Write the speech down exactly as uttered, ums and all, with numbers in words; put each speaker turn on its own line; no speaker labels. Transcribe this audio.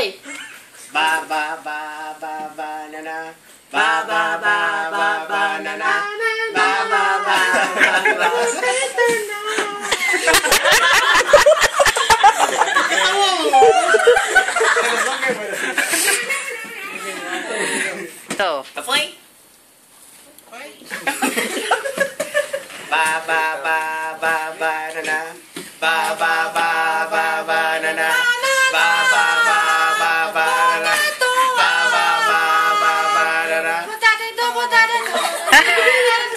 Play.
Ba ba ba ba banana. Ba ba ba ba banana. Ba ba ba ba
Ito.
Play. Ba ba ba ba banana. Ba ba ba ba banana. Ba ba ba ba banana. Ba ba ba ba banana.
Potato, potato.